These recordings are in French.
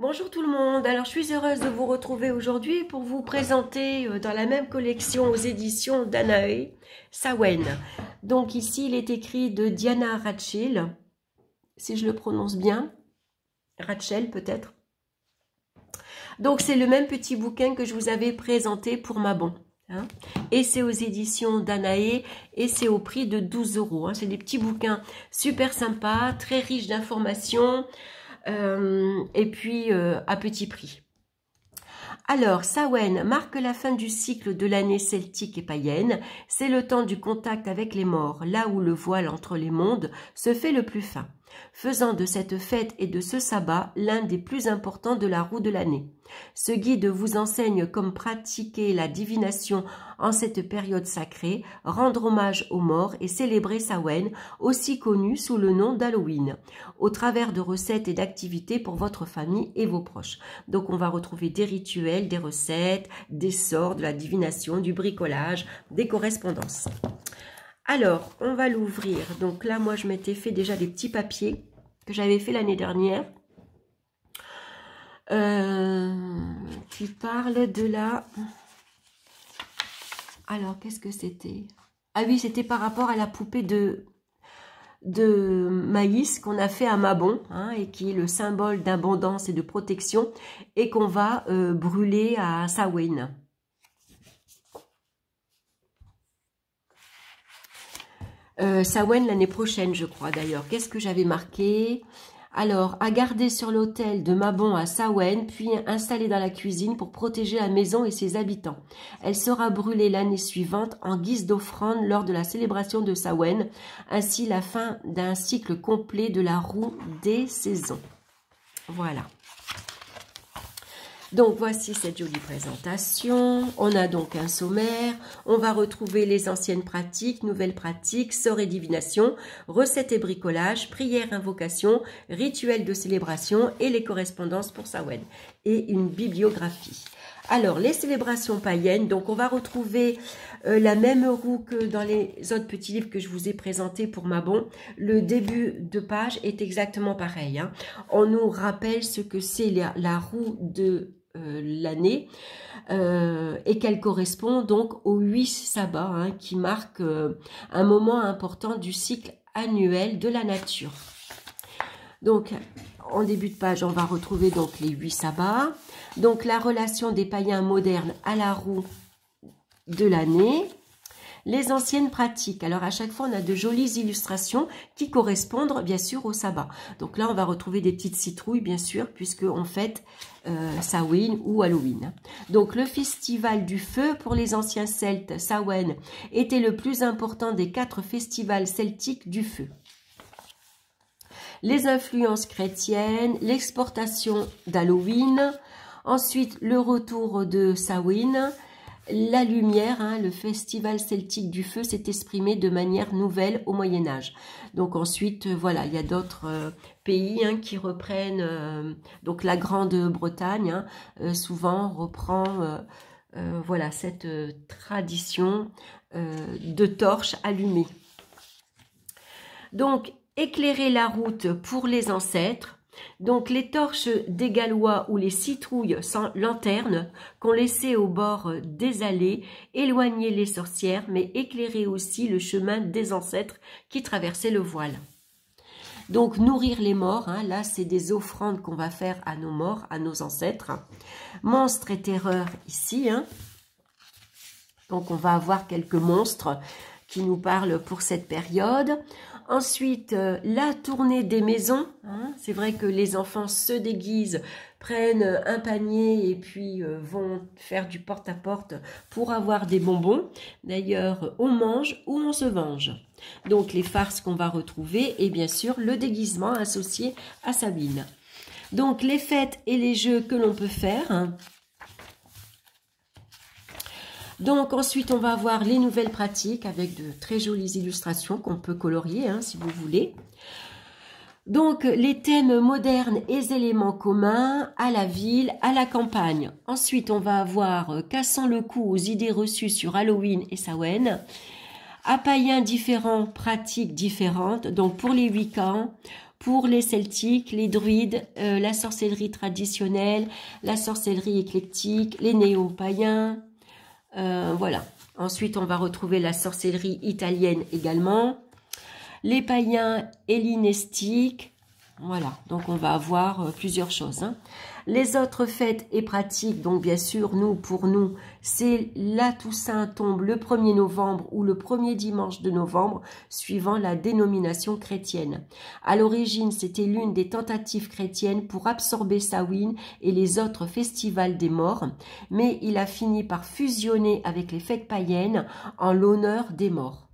Bonjour tout le monde, alors je suis heureuse de vous retrouver aujourd'hui pour vous présenter dans la même collection aux éditions Danae, Samhain. Donc ici il est écrit de Diana Rachel, si je le prononce bien, Rachel peut-être. Donc c'est le même petit bouquin que je vous avais présenté pour Mabon. Hein, et c'est aux éditions Danae et c'est au prix de 12 €. Hein, c'est des petits bouquins super sympas, très riches d'informations. Et puis à petit prix. Alors, Samhain marque la fin du cycle de l'année celtique et païenne. C'est le temps du contact avec les morts, là où le voile entre les mondes se fait le plus fin, faisant de cette fête et de ce sabbat l'un des plus importants de la roue de l'année. Ce guide vous enseigne comme pratiquer la divination en cette période sacrée, rendre hommage aux morts et célébrer Samhain, aussi connu sous le nom d'Halloween, au travers de recettes et d'activités pour votre famille et vos proches. Donc on va retrouver des rituels, des recettes, des sorts, de la divination, du bricolage, des correspondances. Alors, on va l'ouvrir. Donc là, moi, je m'étais fait déjà des petits papiers que j'avais fait l'année dernière. Qui parle de la... Alors, qu'est-ce que c'était? Ah oui, c'était par rapport à la poupée de maïs qu'on a fait à Mabon, hein, et qui est le symbole d'abondance et de protection, et qu'on va brûler à Samhain. Samhain l'année prochaine, je crois d'ailleurs. Qu'est-ce que j'avais marqué? Alors, à garder sur l'autel de Mabon à Samhain, puis installée dans la cuisine pour protéger la maison et ses habitants. Elle sera brûlée l'année suivante en guise d'offrande lors de la célébration de Samhain, ainsi la fin d'un cycle complet de la roue des saisons. Voilà. Donc, voici cette jolie présentation. On a donc un sommaire. On va retrouver les anciennes pratiques, nouvelles pratiques, sorts et divination, recettes et bricolage, prières, invocations, rituels de célébration et les correspondances pour Samhain. Et une bibliographie. Alors, les célébrations païennes. Donc, on va retrouver la même roue que dans les autres petits livres que je vous ai présentés pour Mabon. Le début de page est exactement pareil. Hein. On nous rappelle ce que c'est la roue de l'année et qu'elle correspond donc aux 8 sabbats, hein, qui marquent un moment important du cycle annuel de la nature. Donc en début de page on va retrouver donc les 8 sabbats, donc la relation des païens modernes à la roue de l'année, les anciennes pratiques. Alors à chaque fois on a de jolies illustrations qui correspondent bien sûr au sabbat. Donc là on va retrouver des petites citrouilles bien sûr puisque on fête Samhain ou Halloween. Donc le festival du feu pour les anciens Celtes, Samhain, était le plus important des 4 festivals celtiques du feu. Les influences chrétiennes, l'exportation d'Halloween, ensuite le retour de Samhain. La lumière, hein, le festival celtique du feu s'est exprimé de manière nouvelle au Moyen-Âge. Donc ensuite, voilà, il y a d'autres pays, hein, qui reprennent, donc la Grande-Bretagne, hein, souvent reprend voilà, cette tradition de torches allumées. Donc, éclairer la route pour les ancêtres. Donc les torches des Gallois ou les citrouilles sans lanterne qu'on laissait au bord des allées éloignaient les sorcières, mais éclairaient aussi le chemin des ancêtres qui traversaient le voile. Donc nourrir les morts, hein, là c'est des offrandes qu'on va faire à nos morts, à nos ancêtres. Monstres et terreurs ici, hein. Donc on va avoir quelques monstres qui nous parlent pour cette période. Ensuite, la tournée des maisons. Hein. C'est vrai que les enfants se déguisent, prennent un panier et puis vont faire du porte-à-porte pour avoir des bonbons. D'ailleurs, on mange ou on se venge. Donc, les farces qu'on va retrouver et bien sûr, le déguisement associé à Samhain. Donc, les fêtes et les jeux que l'on peut faire. Hein. Donc ensuite on va avoir les nouvelles pratiques avec de très jolies illustrations qu'on peut colorier, hein, si vous voulez. Donc les thèmes modernes et éléments communs à la ville, à la campagne. Ensuite on va avoir cassant le cou aux idées reçues sur Halloween et Samhain. À païens différents, pratiques différentes. Donc pour les Wiccans, pour les celtiques, les druides, la sorcellerie traditionnelle, la sorcellerie éclectique, les néo-païens, voilà. Ensuite, on va retrouver la sorcellerie italienne également, les païens hellénistiques, voilà. Donc, on va avoir plusieurs choses, hein. Les autres fêtes et pratiques, donc bien sûr, pour nous, c'est la Toussaint tombe le 1er novembre ou le premier dimanche de novembre, suivant la dénomination chrétienne. À l'origine, c'était l'une des tentatives chrétiennes pour absorber Samhain et les autres festivals des morts, mais il a fini par fusionner avec les fêtes païennes en l'honneur des morts.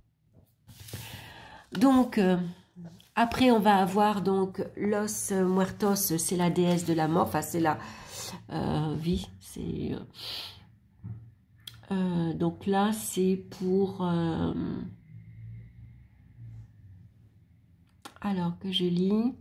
Donc, après, on va avoir donc Los Muertos, c'est la déesse de la mort, enfin c'est la vie, c'est donc là c'est pour alors que je lis.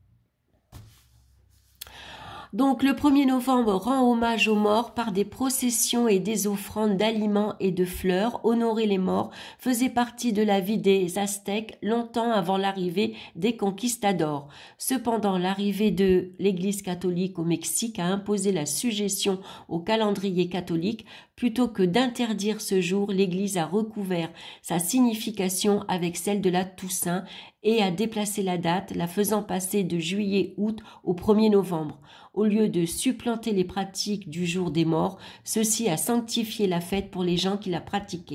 Donc, le 1er novembre rend hommage aux morts par des processions et des offrandes d'aliments et de fleurs. Honorer les morts faisait partie de la vie des Aztèques longtemps avant l'arrivée des conquistadors. Cependant, l'arrivée de l'Église catholique au Mexique a imposé la sujétion au calendrier catholique. Plutôt que d'interdire ce jour, l'Église a recouvert sa signification avec celle de la Toussaint et a déplacé la date, la faisant passer de juillet-août au 1er novembre. Au lieu de supplanter les pratiques du jour des morts, ceci a sanctifié la fête pour les gens qui la pratiquaient.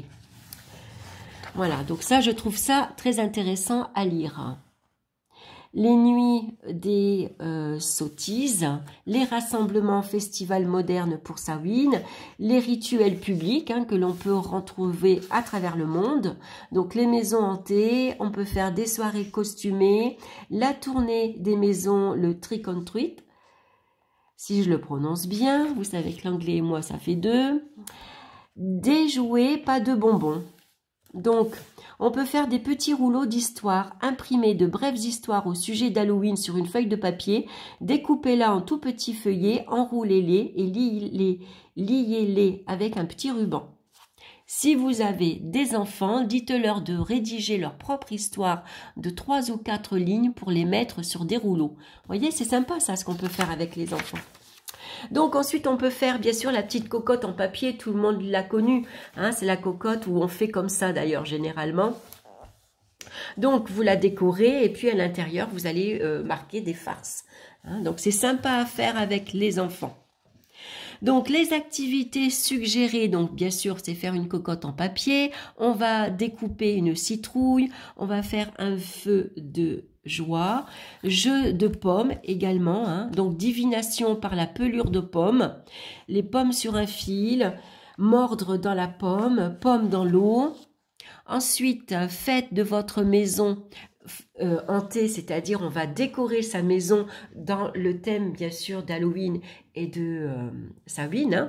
Voilà, donc ça, je trouve ça très intéressant à lire. Les nuits des sottises, les rassemblements festivals modernes pour Samhain, les rituels publics que l'on peut retrouver à travers le monde. Donc les maisons hantées, on peut faire des soirées costumées, la tournée des maisons, le trick or treat, si je le prononce bien, vous savez que l'anglais et moi ça fait deux. Des jouets, pas de bonbons. Donc, on peut faire des petits rouleaux d'histoire, imprimer de brèves histoires au sujet d'Halloween sur une feuille de papier, découpez-la en tout petits feuillets, enroulez-les et liez-les avec un petit ruban. Si vous avez des enfants, dites-leur de rédiger leur propre histoire de 3 ou 4 lignes pour les mettre sur des rouleaux. Vous voyez, c'est sympa ça, ce qu'on peut faire avec les enfants. Donc ensuite, on peut faire bien sûr la petite cocotte en papier, tout le monde l'a connue, hein, c'est la cocotte où on fait comme ça d'ailleurs généralement. Donc vous la décorez et puis à l'intérieur, vous allez marquer des farces. Hein, donc c'est sympa à faire avec les enfants. Donc les activités suggérées, donc bien sûr c'est faire une cocotte en papier, on va découper une citrouille, on va faire un feu de joie, jeu de pommes également, hein, donc divination par la pelure de pommes, les pommes sur un fil, mordre dans la pomme, pomme dans l'eau. Ensuite, fête de votre maison hantée, c'est-à-dire on va décorer sa maison dans le thème bien sûr d'Halloween et de Samhain. Hein.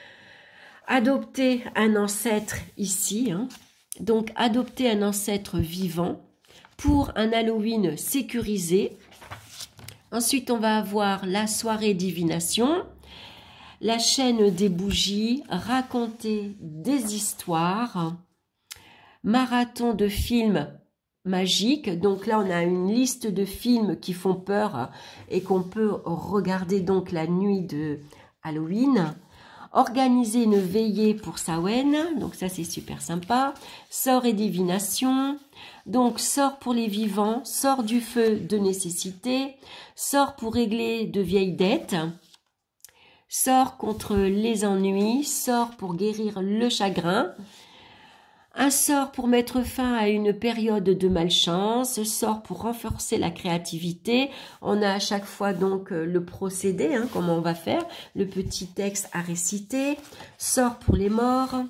Adopter un ancêtre ici, hein. Donc adopter un ancêtre vivant pour un Halloween sécurisé. Ensuite, on va avoir la soirée divination, la chaîne des bougies, raconter des histoires, marathon de films magiques. Donc là, on a une liste de films qui font peur et qu'on peut regarder donc la nuit de Halloween. Organiser une veillée pour Samhain, donc ça c'est super sympa. Sort et divination, donc sort pour les vivants, sort du feu de nécessité, sort pour régler de vieilles dettes, sort contre les ennuis, sort pour guérir le chagrin, un sort pour mettre fin à une période de malchance, sort pour renforcer la créativité. On a à chaque fois donc le procédé, hein, comment on va faire, le petit texte à réciter, sort pour les morts,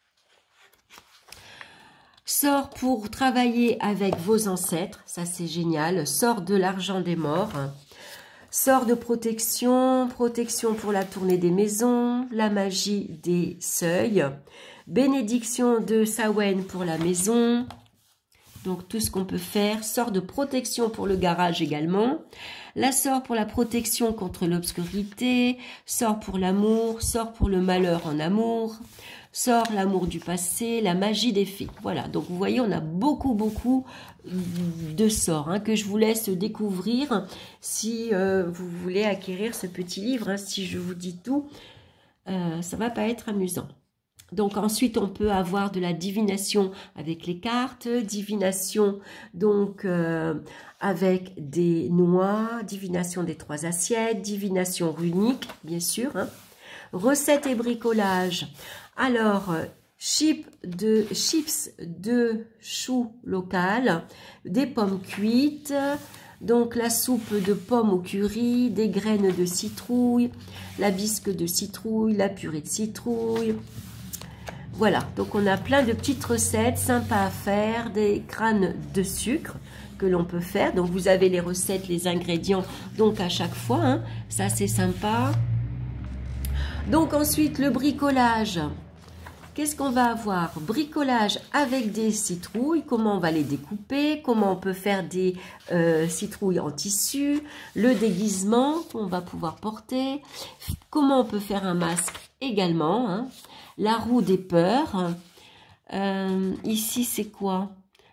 sort pour travailler avec vos ancêtres, ça c'est génial, sort de l'argent des morts, sort de protection, protection pour la tournée des maisons, la magie des seuils, bénédiction de Samhain pour la maison, donc tout ce qu'on peut faire, sort de protection pour le garage également, La sort pour la protection contre l'obscurité, sort pour l'amour, sort pour le malheur en amour, sort l'amour du passé, la magie des fées. Voilà, donc vous voyez, on a beaucoup de sorts hein, que je vous laisse découvrir si vous voulez acquérir ce petit livre. Hein, si je vous dis tout, ça va pas être amusant. Donc ensuite on peut avoir de la divination avec les cartes, divination donc avec des noix, divination des 3 assiettes, divination runique bien sûr, hein. Recettes et bricolage. Alors chips de choux local, des pommes cuites, donc la soupe de pommes au curry, des graines de citrouille, la bisque de citrouille, la purée de citrouille. Voilà, donc on a plein de petites recettes sympas à faire, des crânes de sucre que l'on peut faire. Donc vous avez les recettes, les ingrédients, donc à chaque fois, hein, ça c'est sympa. Donc ensuite le bricolage. Qu'est-ce qu'on va avoir? Bricolage avec des citrouilles, comment on va les découper, comment on peut faire des citrouilles en tissu, le déguisement qu'on va pouvoir porter, comment on peut faire un masque également, hein. La roue des peurs. Ici, c'est quoi?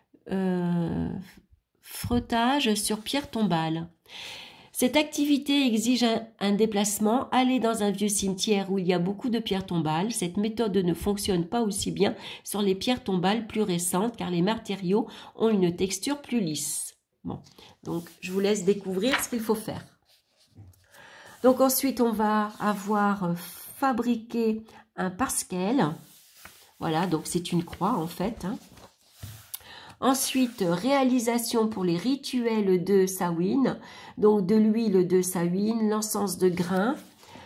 Frottage sur pierre tombale. Cette activité exige un déplacement. Aller dans un vieux cimetière où il y a beaucoup de pierres tombales. Cette méthode ne fonctionne pas aussi bien sur les pierres tombales plus récentes car les matériaux ont une texture plus lisse. Bon, donc je vous laisse découvrir ce qu'il faut faire. Donc ensuite, on va avoir fabriqué un pasquel, voilà, donc c'est une croix en fait, hein. Ensuite, réalisation pour les rituels de Samhain, donc de l'huile de Samhain, l'encens de grain,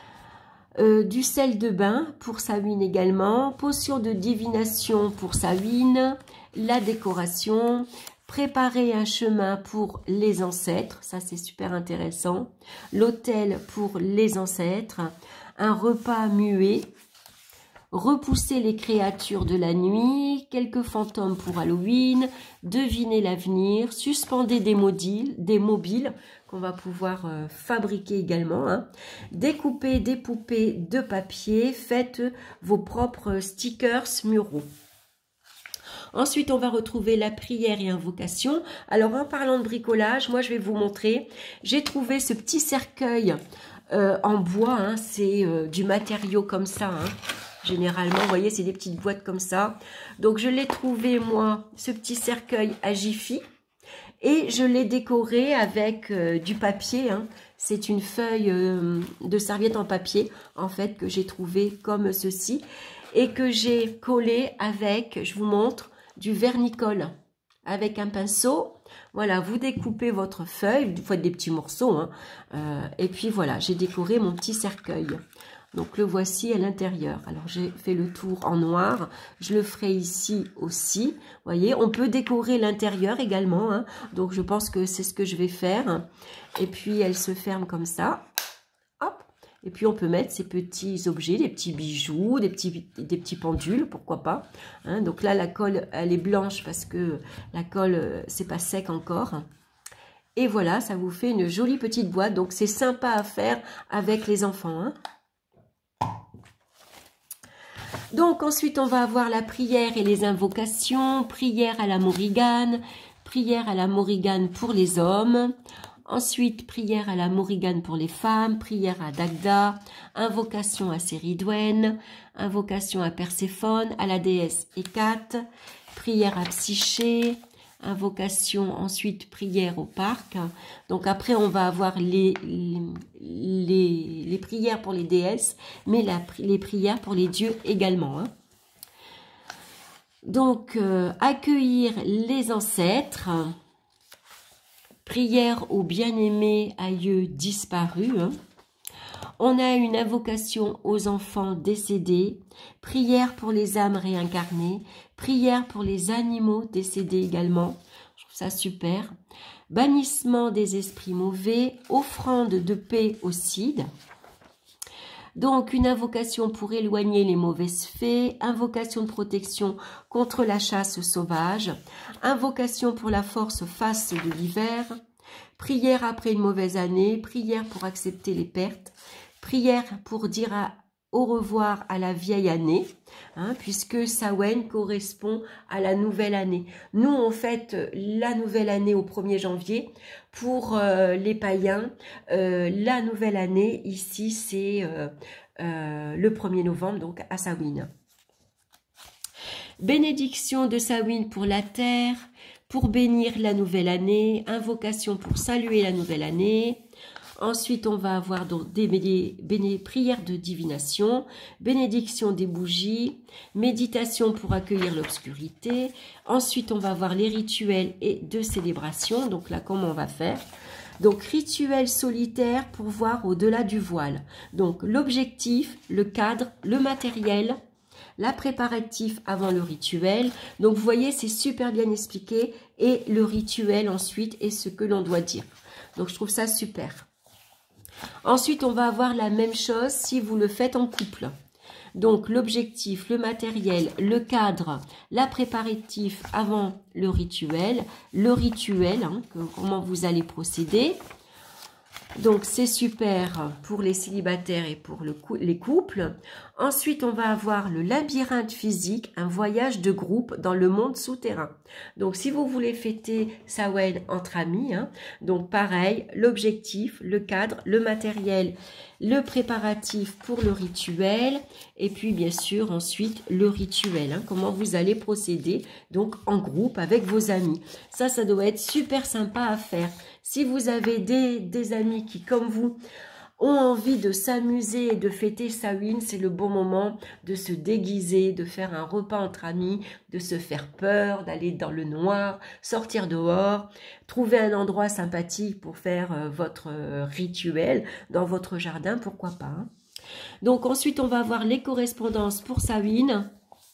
du sel de bain pour Samhain également, potion de divination pour Samhain, la décoration, préparer un chemin pour les ancêtres, ça c'est super intéressant, l'autel pour les ancêtres, un repas muet, repousser les créatures de la nuit, quelques fantômes pour Halloween, deviner l'avenir, suspendez des mobiles qu'on va pouvoir fabriquer également, hein. Découper des poupées de papier, faites vos propres stickers muraux. Ensuite, on va retrouver la prière et invocation. Alors, en parlant de bricolage, moi, je vais vous montrer. J'ai trouvé ce petit cercueil en bois, hein, c'est du matériau comme ça, hein. Généralement, vous voyez, c'est des petites boîtes comme ça. Donc, je l'ai trouvé, moi, ce petit cercueil à Jiffy. Et je l'ai décoré avec du papier, hein. C'est une feuille de serviette en papier, en fait, que j'ai trouvé comme ceci. Et que j'ai collé avec, je vous montre, du vernicole. Avec un pinceau. Voilà, vous découpez votre feuille, vous faites des petits morceaux, hein. Et puis voilà, j'ai décoré mon petit cercueil. Donc le voici à l'intérieur. Alors j'ai fait le tour en noir, je le ferai ici aussi. Vous voyez, on peut décorer l'intérieur également, hein. Donc je pense que c'est ce que je vais faire. Et puis elle se ferme comme ça. Hop. Et puis on peut mettre ces petits objets, des petits bijoux, des petits pendules, pourquoi pas, hein. Donc là la colle elle est blanche parce que la colle c'est pas sec encore. Et voilà, ça vous fait une jolie petite boîte. Donc c'est sympa à faire avec les enfants, hein. Donc ensuite on va avoir la prière et les invocations, prière à la Morrigan, prière à la Morrigan pour les hommes, ensuite prière à la Morrigan pour les femmes, prière à Dagda, invocation à Céridwen, invocation à Perséphone, à la déesse Hécate, prière à Psyché, invocation, ensuite prière au parc. Donc après on va avoir les prières pour les déesses, mais les prières pour les dieux également, hein. Donc accueillir les ancêtres, prière aux bien-aimés aïeux disparus, hein. On a une invocation aux enfants décédés, prière pour les âmes réincarnées, prière pour les animaux décédés également. Je trouve ça super. Bannissement des esprits mauvais, offrande de paix aux Cides. Donc une invocation pour éloigner les mauvaises fées, invocation de protection contre la chasse sauvage, invocation pour la force face de l'hiver, prière après une mauvaise année, prière pour accepter les pertes, prière pour dire au revoir à la vieille année, hein, puisque Samhain correspond à la nouvelle année. Nous, on fête la nouvelle année au 1er janvier. Pour les païens, la nouvelle année, ici, c'est le 1er novembre, donc à Samhain. Bénédiction de Samhain pour la terre, pour bénir la nouvelle année, invocation pour saluer la nouvelle année. Ensuite, on va avoir donc des prières de divination, bénédiction des bougies, méditation pour accueillir l'obscurité. Ensuite, on va avoir les rituels et de célébration. Donc là, comment on va faire? Donc, rituel solitaire pour voir au-delà du voile. Donc, l'objectif, le cadre, le matériel, la préparatif avant le rituel. Donc, vous voyez, c'est super bien expliqué. Et le rituel ensuite est ce que l'on doit dire. Donc, je trouve ça super. Ensuite, on va avoir la même chose si vous le faites en couple. Donc, l'objectif, le matériel, le cadre, la préparatif avant le rituel, hein, comment vous allez procéder. Donc, c'est super pour les célibataires et pour les couples. Ensuite, on va avoir le labyrinthe physique, un voyage de groupe dans le monde souterrain. Donc, si vous voulez fêter Samhain entre amis, hein, donc pareil, l'objectif, le cadre, le matériel, le préparatif pour le rituel, et puis bien sûr ensuite le rituel, hein, comment vous allez procéder donc en groupe avec vos amis. Ça doit être super sympa à faire. Si vous avez des amis qui, comme vous, ont envie de s'amuser et de fêter Samhain, c'est le bon moment de se déguiser, de faire un repas entre amis, de se faire peur, d'aller dans le noir, sortir dehors, trouver un endroit sympathique pour faire votre rituel dans votre jardin, pourquoi pas. Hein. Donc ensuite, on va avoir les correspondances pour Samhain.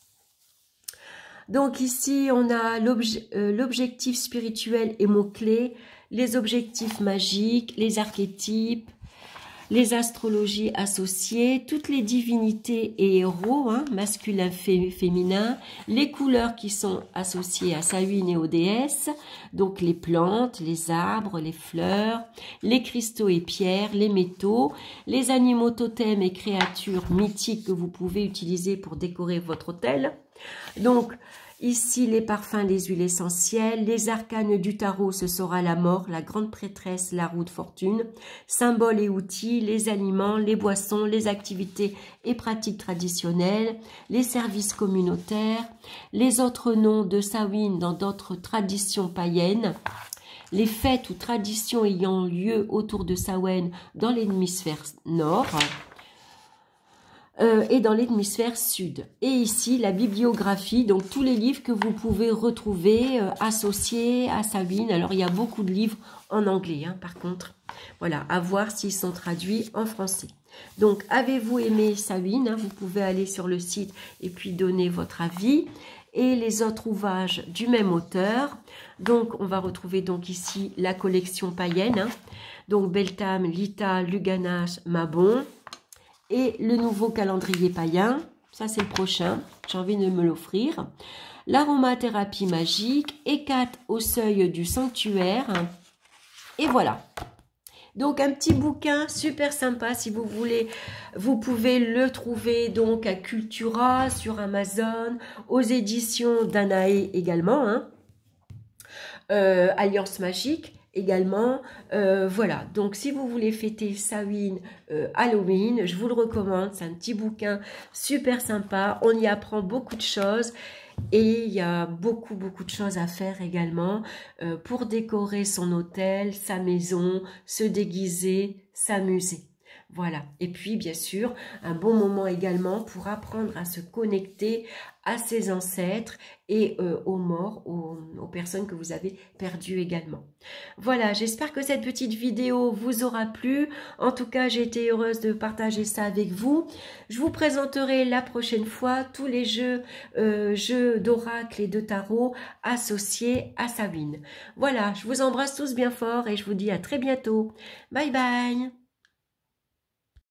Donc ici, on a l'objectif spirituel et mots-clés, les objectifs magiques, les archétypes, les astrologies associées, toutes les divinités et héros, hein, masculin, féminin, les couleurs qui sont associées à Samhain et aux déesses, donc les plantes, les arbres, les fleurs, les cristaux et pierres, les métaux, les animaux totems et créatures mythiques que vous pouvez utiliser pour décorer votre hôtel. Donc, ici, les parfums, les huiles essentielles, les arcanes du tarot, ce sera la mort, la grande prêtresse, la roue de fortune, symboles et outils, les aliments, les boissons, les activités et pratiques traditionnelles, les services communautaires, les autres noms de Samhain dans d'autres traditions païennes, les fêtes ou traditions ayant lieu autour de Samhain dans l'hémisphère nord, et dans l'hémisphère sud. Et ici, la bibliographie, donc tous les livres que vous pouvez retrouver associés à Samhain. Alors, il y a beaucoup de livres en anglais, hein, par contre. Voilà, à voir s'ils sont traduits en français. Donc, avez-vous aimé Samhain, hein? Vous pouvez aller sur le site et puis donner votre avis. Et les autres ouvrages du même auteur. Donc, on va retrouver donc ici la collection païenne. Hein. Donc, Beltham, Lita, Luganash, Mabon. Et le nouveau calendrier païen, ça c'est le prochain, j'ai envie de me l'offrir. L'aromathérapie magique, Hécate au seuil du sanctuaire. Et voilà. Donc un petit bouquin super sympa, si vous voulez, vous pouvez le trouver donc à Cultura, sur Amazon, aux éditions Danae également, hein. Alliance Magique. Également, voilà, donc si vous voulez fêter Samhain, Halloween, je vous le recommande, c'est un petit bouquin super sympa, on y apprend beaucoup de choses et il y a beaucoup de choses à faire également pour décorer son hôtel, sa maison, se déguiser, s'amuser. Voilà, et puis bien sûr, un bon moment également pour apprendre à se connecter à ses ancêtres et aux morts, aux personnes que vous avez perdues également. Voilà, j'espère que cette petite vidéo vous aura plu. En tout cas, j'ai été heureuse de partager ça avec vous. Je vous présenterai la prochaine fois tous les jeux d'oracle et de tarot associés à Samhain. Voilà, je vous embrasse tous bien fort et je vous dis à très bientôt. Bye bye.